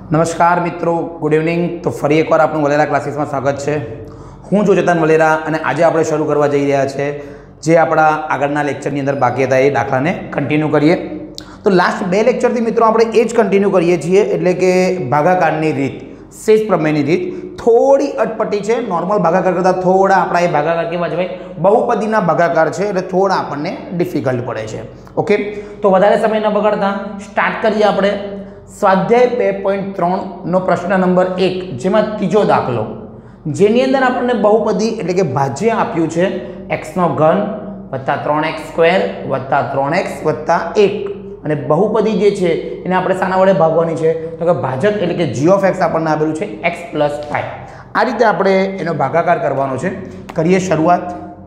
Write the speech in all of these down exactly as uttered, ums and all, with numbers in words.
નમસ્કાર મિત્રો, good evening. તો ફરી એકવાર આપણું વલેરા ક્લાસીસમાં સ્વાગત છે। હું છું ચેતન વલેરા અને આજે આપણે શરૂ કરવા જઈ રહ્યા છે જે આપણા આગળના લેક્ચરની અંદર બાકી હતા એ દાખલાને કન્ટિન્યુ કરીએ। તો લાસ્ટ બે લેક્ચરથી મિત્રો આપણે એ જ કન્ટિન્યુ કરીએ છીએ, એટલે કે ભાગાકારની રીત, શેષ પ્રમેયની રીત થોડી અટપટી છે। નોર્મલ ભાગાકાર કરતાં થોડા આપણા એ ભાગાકાર કેવા છે ભાઈ, બહુપદીના ભાગાકાર છે, એટલે થોડા આપણને ડિફિકલ્ટ પડે છે। ઓકે, તો વધારે સમય ન બગાડતા સ્ટાર્ટ કરીએ આપણે સ્વાધ્યાય બે પોઈન્ટ ત્રણનો પ્રશ્ન નંબર એક, જેમાં ત્રીજો દાખલો, જેની અંદર આપણને બહુપદી એટલે કે ભાજ્ય આપ્યું છે એક્સનો ઘન વત્તા ત્રણ એક્સ સ્ક્વેર વત્તા ત્રણ એક્સ વત્તા એક, અને બહુપદી જે છે એને આપણે શાના વડે ભાગવાની છે તો કે ભાજક એટલે કે જી ઓફ એક્સ આપણને આપેલું છે એક્સ પ્લસ ફાઈવ। આ રીતે આપણે એનો ભાગાકાર કરવાનો છે। કરીએ શરૂઆત।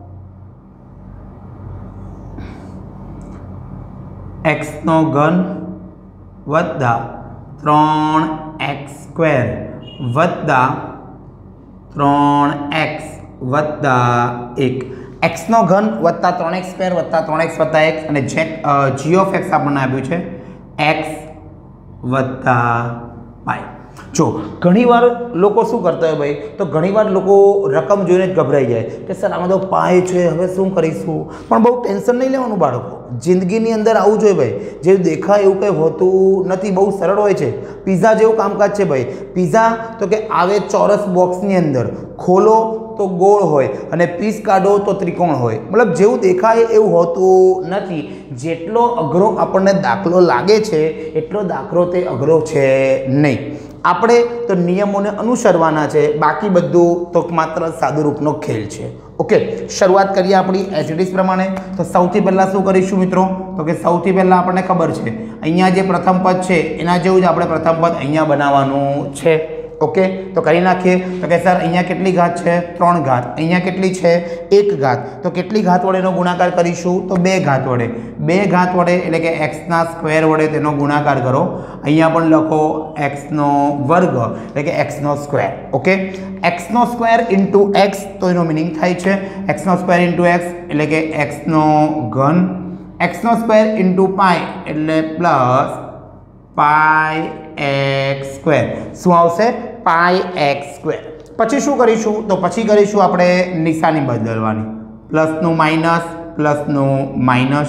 એક્સનો ઘન વત્તા ત્રણ એક્સ સ્ક્વેર વત્તા ત્રણ એક્સ વત્તા એક, એક્સનો ઘન વત્તા ત્રણ એક્સ સ્ક્વેર વત્તા ત્રણ એક્સ વત્તા એક, અને જે જી ઓફ એક્સ આપણને આપ્યું છે એક્સ વત્તા પાઈ। જો ઘણીવાર લોકો શું કરતા હોય ભાઈ, તો ઘણીવાર લોકો રકમ જોઈને જ ગભરાઈ જાય કે સર આમાં તો પાય છે, હવે શું કરીશું। પણ બહુ ટેન્શન નહીં લેવાનું બાળકો, જિંદગીની અંદર આવું જોઈએ ભાઈ, જે દેખાય એવું કંઈ હોતું નથી, બહુ સરળ હોય છે। પીઝા જેવું કામકાજ છે ભાઈ। પીઝા તો કે આવે ચોરસ બોક્સની અંદર, ખોલો તો ગોળ હોય અને પીસ કાઢો તો ત્રિકોણ હોય, મતલબ જેવું દેખાય એવું હોતું નથી। જેટલો અઘરો આપણને દાખલો લાગે છે એટલો દાખલો તે અઘરો છે નહીં। આપણે તો નિયમોને અનુસરવાના છે, બાકી બધું તો માત્ર સાદુરૂપનો ખેલ છે। ઓકે, શરૂઆત કરીએ આપણી એઝ ઇટ ઇઝ પ્રમાણે। તો સૌથી પહેલાં શું કરીશું મિત્રો, તો કે સૌથી પહેલાં આપણને ખબર છે અહીંયા જે પ્રથમ પદ છે એના જેવું જ આપણે પ્રથમ પદ અહીંયા બનાવવાનું છે। ઓકે, તો કરી નાખીએ। તો કે સર અહીંયા કેટલી ઘાત છે? ત્રણ ઘાત। અહીંયા કેટલી છે? એક ઘાત। તો કેટલી ઘાત વડે એનો ગુણાકાર કરીશું? તો બે ઘાત વડે। બે ઘાત વડે એટલે કે એક્સના સ્ક્વેર વડે તેનો ગુણાકાર કરો। અહીંયા પણ લખો એક્સનો વર્ગ એટલે કે એક્સનો સ્ક્વેર। ઓકે, એક્સનો સ્ક્વેર ઇન્ટુ એક્સ, તો એનો મિનિંગ થાય છે એક્સનો સ્ક્વેર ઇન્ટુ એક્સ એટલે કે એક્સનો ઘન, એક્સનો સ્ક્વેર ઇન્ટુ પાઈ એટલે પ્લસ પાઈ એક્સ સ્ક્વેર। શું આવશે? Pi x square. પછી શું કરીશું, તો પછી કરીશું આપણે નિશાની બદલવાની, પ્લસનું માઇનસ, પ્લસનું માઇનસ।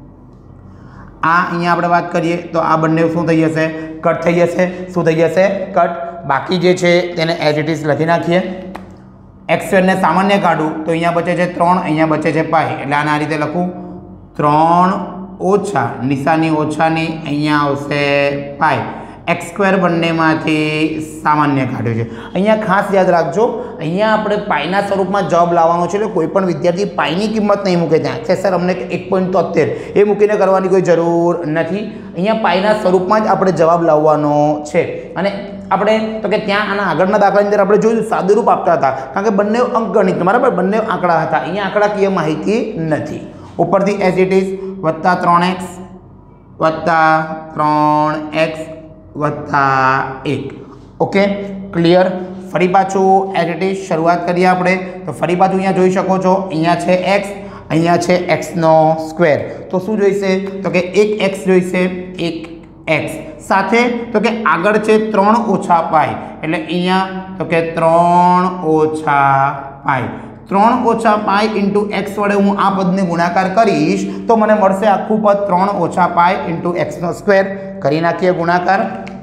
આ અહીંયા આપણે વાત કરીએ તો આ બંને શું થઈ જશે? કટ થઈ જશે। શું થઈ જશે? કટ। બાકી જે છે તેને એઝ ઇટ ઇઝ લખી નાખીએ। એક્સ સ્ક્વેરને સામાન્ય કાઢું તો અહીંયા બચે છે ત્રણ, અહીંયા બચે છે પાઈ, એટલે આને આ રીતે લખું, ત્રણ ઓછા નિશાની ઓછાની અહીંયા આવશે પાઈ, એક્સ સ્ક્વેર બંનેમાંથી સામાન્ય કાઢ્યો છે। અહીંયા ખાસ યાદ રાખજો, અહીંયા આપણે પાઈના સ્વરૂપમાં જવાબ લાવવાનો છે, એટલે કોઈ પણ વિદ્યાર્થી પાઈની કિંમત નહીં મૂકે ત્યાં કે સર અમને એક પોઈન્ટ તોતેર એ મૂકીને કરવાની કોઈ જરૂર નથી। અહીંયા પાઈના સ્વરૂપમાં જ આપણે જવાબ લાવવાનો છે। અને આપણે તો કે ત્યાં આના આગળના દાખલાની અંદર આપણે જોયું સાદુરૂપ આપતા હતા, કારણ કે બંને અંકગણિત બરાબર, બંને આંકડા હતા। અહીંયા આંકડાકીય માહિતી નથી। ઉપરથી એઝ ઇટ ઇઝ વત્તા ત્રણ એક્સ વત્તા ત્રણ એક્સ વત્તા એક। Okay, clear. ફરી પાછું એઝ ઇટ ઇઝ શરૂઆત કરીએ આપણે। તો ફરી પાછું અહીંયા જોઈ શકો છો, અહીંયા છે એક્સ, અહીંયા છે એક્સનો સ્ક્વેર, તો શું જોઈશે તો કે એક એક્સ જોઈશે, એક એક્સ સાથે તો કે આગળ છે ત્રણ ઓછા પાઈ, એટલે અહીંયા તો કે ત્રણ ઓછા પાઈ, ત્રણ ઓછા પાઈ ઇન્ટુ એક્સ વડે હું આ પદને ગુણાકાર કરીશ તો મને મળશે આખું પદ ત્રણ ઓછા પાઈ ઇન્ટુ એક્સનો સ્ક્વેર। કરી નાખીએ ગુણાકાર,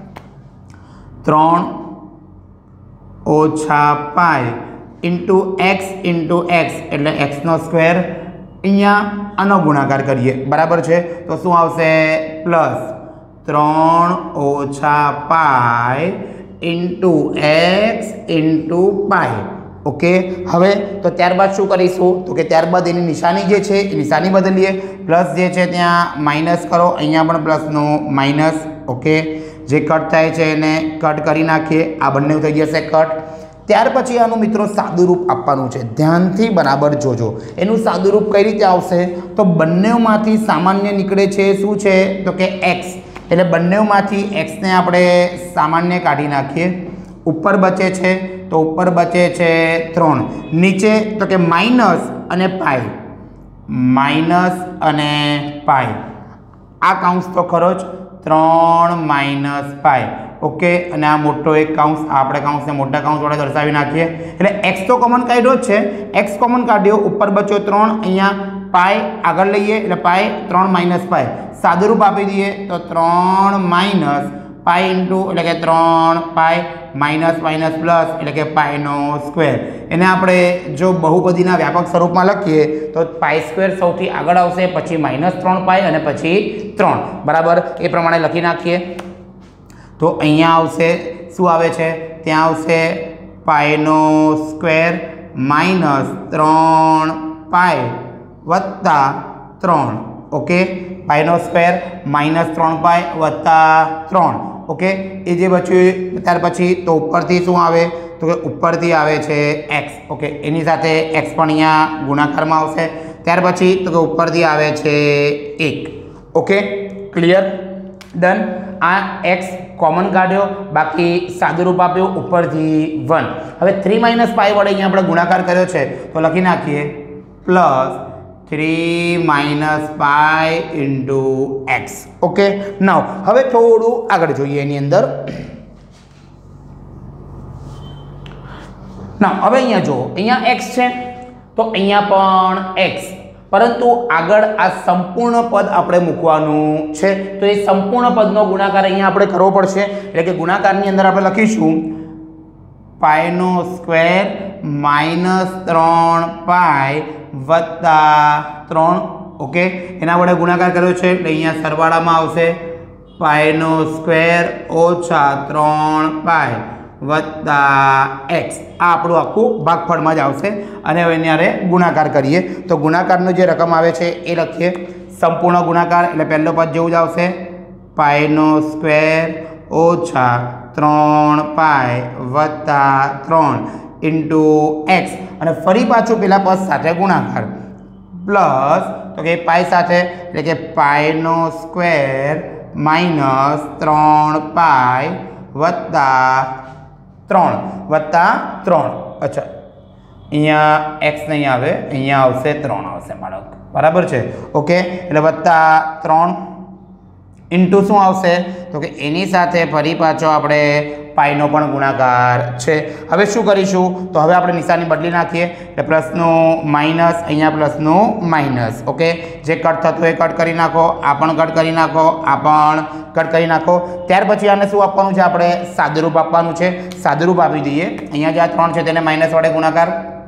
ત્રણ ઓછા pi into x into x એટલે એક્સનો સ્ક્વેર, અહીંયા આનો ગુણાકાર કરીએ, બરાબર છે। તો શું આવશે? પ્લસ ત્રણ ઓછા pi into x into pi. Okay, હવે તો ત્યારબાદ શું કરીશું તો કે ત્યારબાદ એની નિશાની જે છે એ નિશાની બદલીએ, પ્લસ જે છે ત્યાં માઇનસ કરો, અહીંયા પણ પ્લસનું માઇનસ। ઓકે, જે કટ થાય છે એને કટ કરી નાખીએ, આ બંને થઈ જશે કટ। ત્યાર પછી આનું મિત્રો સાદુરૂપ આપવાનું છે, ધ્યાનથી બરાબર જોજો। એનું સાદુરૂપ કઈ રીતે આવશે, તો બંનેમાંથી સામાન્ય નીકળે છે શું છે તો કે એક્સ, એટલે બંનેમાંથી એક્સને આપણે સામાન્ય કાઢી નાખીએ। ઉપર બચે છે તો ઉપર બચે છે ત્રણ, નીચે તો કે માઇનસ અને પાઈ, માઇનસ અને પાઈ, આ કાઉન્સ તો ખરો જ। ત્રણ માઇનસ પાઈ. ઓકે, અને આ મોટો એક કાઉન્સ આપણે કાઉન્સને મોટા કાઉન્સ વડે દર્શાવી નાખીએ. એટલે એક્સ તો કોમન કાઢ્યો જ છે, એક્સ કોમન કાઢ્યો, ઉપર બચ્યો ત્રણ, અહીંયા પાઈ આગળ લઈએ એટલે પાઈ ત્રણ માઇનસ પાઈ. સાદુરૂપ આપી દઈએ તો ત્રણ માઇનસ પાઈ ઇન્ટુ એટલે કે ત્રણ પાઈ માઇનસ માઇનસ પ્લસ એટલે કે પાઈનો સ્ક્વેર. એને આપણે જો બહુપદીના વ્યાપક સ્વરૂપમાં લખીએ તો પાઈ સ્ક્વેર સૌથી આગળ આવશે, પછી માઇનસ ત્રણ પાઈ અને પછી ત્રણ. બરાબર, એ પ્રમાણે લખી નાખીએ. તો અહીંયા આવશે શું આવે છે, ત્યાં આવશે પાઈનો સ્ક્વેર માઇનસ ત્રણ પાઈ વત્તા ત્રણ. ઓકે, પાઈનો સ્ક્વેર માઇનસ ત્રણ પાઈ વત્તા ત્રણ. ઓકે, એ જે બચ્યું ત્યાર પછી તો ઉપરથી શું આવે તો કે ઉપરથી આવે છે એક્સ. ઓકે, એની સાથે એક્સ પણ અહીંયા ગુણાકારમાં આવશે. ત્યાર પછી તો કે ઉપરથી આવે છે એક. Okay, clear, done. આ એક્સ કોમન કાઢ્યો, બાકી સાદુરૂપ આપ્યું ઉપરથી વન. હવે થ્રી માઇનસ પાઈ વડે અહીંયા આપણે ગુણાકાર કર્યો છે તો લખી નાખીએ plus three minus pi into x. Okay, now હવે થોડું આગળ જોઈએ એની અંદર. ના હવે અહીંયા જુઓ, અહીંયા એક્સ છે તો અહીંયા પણ એક્સ, પરંતુ આગળ આ સંપૂર્ણ પદ આપણે મૂકવાનું છે. તો એ સંપૂર્ણ પદનો ગુણાકાર અહીંયા આપણે કરવો પડશે. એટલે કે ગુણાકારની અંદર આપણે લખીશું પાઈનો સ્ક્વેર માઇનસ ત્રણ પાઈ વત્તા ત્રણ. ઓકે, એના વડે ગુણાકાર કર્યો છે એટલે અહીંયા સરવાળામાં આવશે પાઈનો સ્ક્વેર ઓછા ત્રણ પાઈ વત્તા એક્સ. આ આપણું આખું ભાગફળમાં જ આવશે. અને હવે એની હારે ગુણાકાર કરીએ તો ગુણાકારનો જે રકમ આવે છે એ લખીએ. સંપૂર્ણ ગુણાકાર એટલે પહેલો પદ જેવું જ આવશે, પાઈનો સ્ક્વેર ઓછા ત્રણ પાઈ વત્તા ત્રણ ઇન્ટુ એક્સ. અને ફરી પાછું પેલા પદ સાથે ગુણાકાર પ્લસ તો કે પાઈ સાથે એટલે કે પાઈનો સ્ક્વેર માઇનસ ત્રણ પાઈ વત્તા ત્રણ વત્તા ત્રણ. અચ્છા, અહીંયા એક્સ નહીં આવે, અહીંયા આવશે ત્રણ આવશે બાળક. બરાબર છે. ઓકે, એટલે વત્તા ત્રણ ઇન્ટુ શું આવશે તો કે એની સાથે ફરી પાછો આપણે પાઈનો પણ ગુણાકાર છે. હવે શું કરીશું તો હવે આપણે નિશાની બદલી નાખીએ. એટલે પ્લસનું માઇનસ, અહીંયા પ્લસનું માઇનસ. ઓકે, જે કટ થતું એ કટ કરી નાખો, આ પણ કટ કરી નાખો, આ પણ કટ કરી નાખો. ત્યાર પછી આને શું આપવાનું છે, આપણે સાદુરૂપ આપવાનું છે. સાદુરૂપ આપી દઈએ. અહીંયા જે આ ત્રણ છે તેને માઇનસ વડે ગુણાકાર.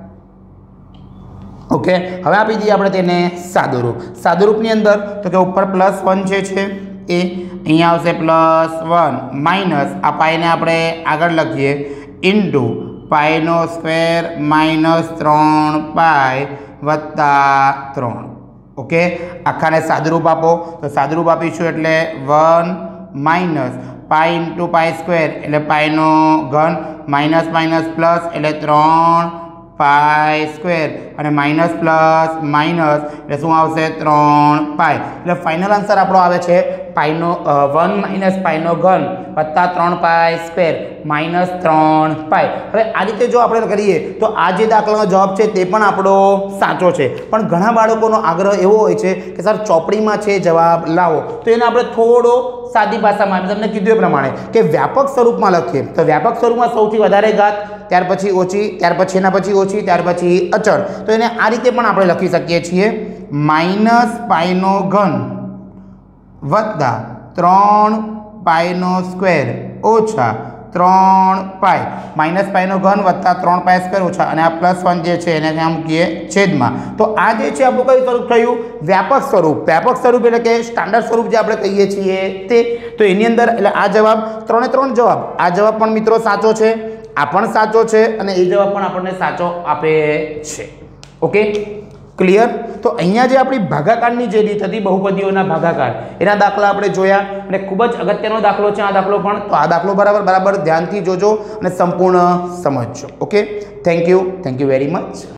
ઓકે, હવે આપી દઈએ આપણે તેને સાદુરૂપ. સાદુરૂપની અંદર તો કે ઉપર પ્લસ વન છે છે એ અહીંયા આવશે પ્લસ વન માઇનસ આ પાઈને આપણે આગળ લખીએ ઇન્ટુ પાઈનો સ્ક્વેર માઇનસ ત્રણ પાઈ વત્તા ત્રણ. ઓકે, આખાને સાદુરૂપ આપો તો સાદુરૂપ આપીશું એટલે one minus pi into pi square એટલે પાઈનો ઘન માઇનસ માઇનસ પ્લસ એટલે ત્રણ પાઈ સ્ક્વેર અને માઇનસ પ્લસ માઇનસ એટલે શું આવશે ત્રણ પાઈ. એટલે ફાઇનલ આન્સર આપણો આવે છે પાઈનો વન માઇનસ પાઈનો ઘન વત્તા ત્રણ પાઈ સ્ક્વેર માઇનસ ત્રણ પાઈ. હવે આ રીતે જો આપણે કરીએ તો આ જે દાખલાનો જવાબ છે તે પણ આપણો સાચો છે. પણ ઘણા બાળકોનો આગ્રહ એવો હોય છે કે સર ચોપડીમાં છે જવાબ લાવો, તો એને આપણે થોડો સાદી ભાષામાં તમને કીધું એ પ્રમાણે કે વ્યાપક સ્વરૂપમાં લખીએ. તો વ્યાપક સ્વરૂપમાં સૌથી વધારે ઘાત, ત્યાર પછી ઓછી, ત્યાર પછી એના પછી ઓછી, ત્યાર પછી અચળ. તો એને આ રીતે પણ આપણે લખી શકીએ છીએ માઇનસ પાઈનો ઘન વત્તા ત્રણ પાઈનો સ્ક્વેર ઓછા ત્રણ પાઈ. માઇનસ પાઈનો ઘન વત્તા ત્રણ પાઈ સ્ક્વેર ઓછા અને આ પ્લસ વન જે છે એને ત્યાં મૂકીએ છેદમાં. તો આ જે છે આપણું કયું સ્વરૂપ થયું, વ્યાપક સ્વરૂપ. વ્યાપક સ્વરૂપ એટલે કે સ્ટાન્ડર્ડ સ્વરૂપ જે આપણે કહીએ છીએ તે. તો એની અંદર એટલે આ જવાબ ત્રણે ત્રણ જવાબ, આ જવાબ પણ મિત્રો સાચો છે, આ પણ સાચો છે અને એ જવાબ પણ આપણને સાચો આપે છે. Okay, clear. તો અહીંયા જે આપણી ભાગાકારની જે રીત હતી બહુપદીઓના ભાગાકાર એના દાખલા આપણે જોયા અને ખૂબ જ અગત્યનો દાખલો છે આ દાખલો પણ. તો આ દાખલો બરાબર બરાબર ધ્યાનથી જોજો અને સંપૂર્ણ સમજજો. Okay, thank you thank you very much.